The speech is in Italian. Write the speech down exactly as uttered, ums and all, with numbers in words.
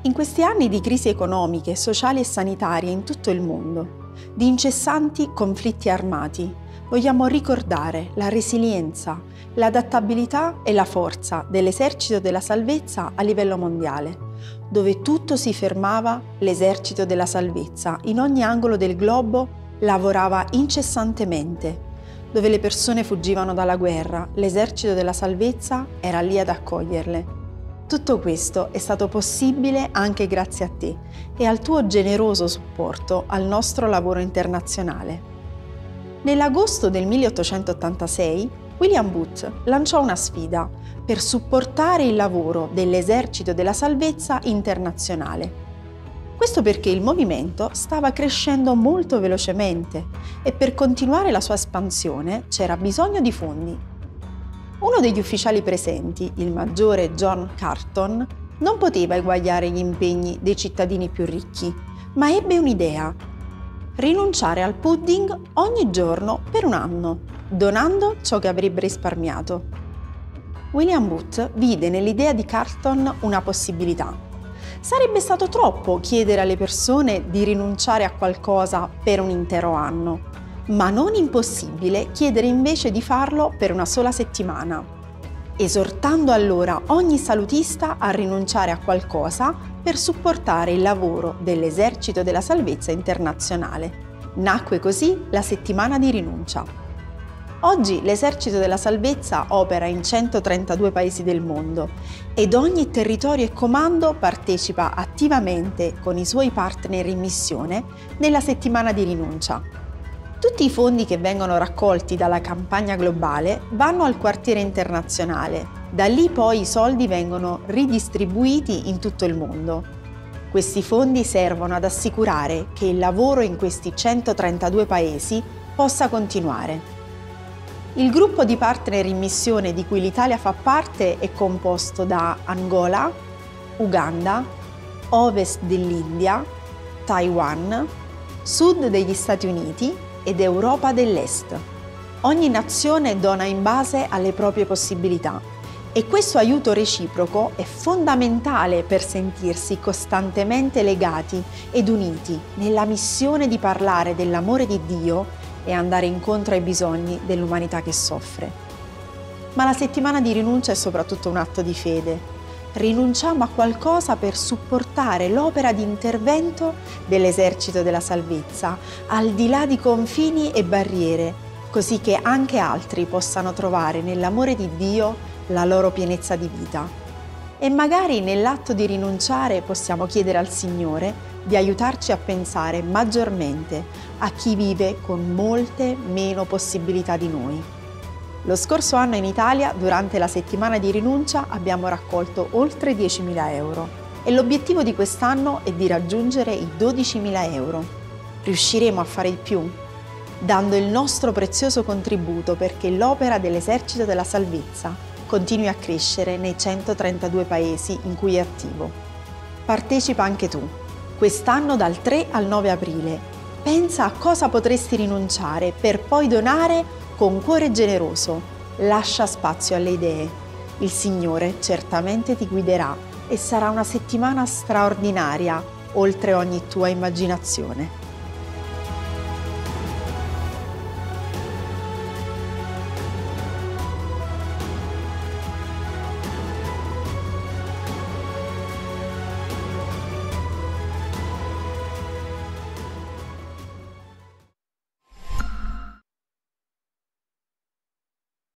In questi anni di crisi economiche, sociali e sanitarie in tutto il mondo, di incessanti conflitti armati, vogliamo ricordare la resilienza, l'adattabilità e la forza dell'Esercito della Salvezza a livello mondiale. Dove tutto si fermava, l'Esercito della Salvezza in ogni angolo del globo lavorava incessantemente. Dove le persone fuggivano dalla guerra, l'Esercito della Salvezza era lì ad accoglierle. Tutto questo è stato possibile anche grazie a te e al tuo generoso supporto al nostro lavoro internazionale. Nell'agosto del milleottocentottantasei, William Booth lanciò una sfida per supportare il lavoro dell'Esercito della Salvezza internazionale. Questo perché il movimento stava crescendo molto velocemente e per continuare la sua espansione c'era bisogno di fondi. Uno degli ufficiali presenti, il maggiore John Carton, non poteva eguagliare gli impegni dei cittadini più ricchi, ma ebbe un'idea: rinunciare al pudding ogni giorno per un anno, donando ciò che avrebbe risparmiato. William Booth vide nell'idea di Carton una possibilità. Sarebbe stato troppo chiedere alle persone di rinunciare a qualcosa per un intero anno, ma non impossibile chiedere invece di farlo per una sola settimana, esortando allora ogni salutista a rinunciare a qualcosa per supportare il lavoro dell'Esercito della Salvezza internazionale. Nacque così la settimana di rinuncia. Oggi l'Esercito della Salvezza opera in centotrentadue paesi del mondo ed ogni territorio e comando partecipa attivamente con i suoi partner in missione nella settimana di rinuncia. Tutti i fondi che vengono raccolti dalla campagna globale vanno al quartiere internazionale, da lì poi i soldi vengono ridistribuiti in tutto il mondo. Questi fondi servono ad assicurare che il lavoro in questi centotrentadue paesi possa continuare. Il gruppo di partner in missione di cui l'Italia fa parte è composto da Angola, Uganda, Ovest dell'India, Taiwan, Sud degli Stati Uniti ed Europa dell'Est. Ogni nazione dona in base alle proprie possibilità e questo aiuto reciproco è fondamentale per sentirsi costantemente legati ed uniti nella missione di parlare dell'amore di Dio e andare incontro ai bisogni dell'umanità che soffre. Ma la settimana di rinuncia è soprattutto un atto di fede. Rinunciamo a qualcosa per supportare l'opera di intervento dell'Esercito della Salvezza, al di là di confini e barriere, così che anche altri possano trovare nell'amore di Dio la loro pienezza di vita. E magari nell'atto di rinunciare possiamo chiedere al Signore di aiutarci a pensare maggiormente a chi vive con molte meno possibilità di noi. Lo scorso anno in Italia, durante la settimana di rinuncia, abbiamo raccolto oltre diecimila euro e l'obiettivo di quest'anno è di raggiungere i dodicimila euro. Riusciremo a fare di più, dando il nostro prezioso contributo perché l'opera dell'Esercito della Salvezza continui a crescere nei centotrentadue paesi in cui è attivo. Partecipa anche tu. Quest'anno dal tre al nove aprile. Pensa a cosa potresti rinunciare per poi donare con cuore generoso. Lascia spazio alle idee. Il Signore certamente ti guiderà e sarà una settimana straordinaria oltre ogni tua immaginazione.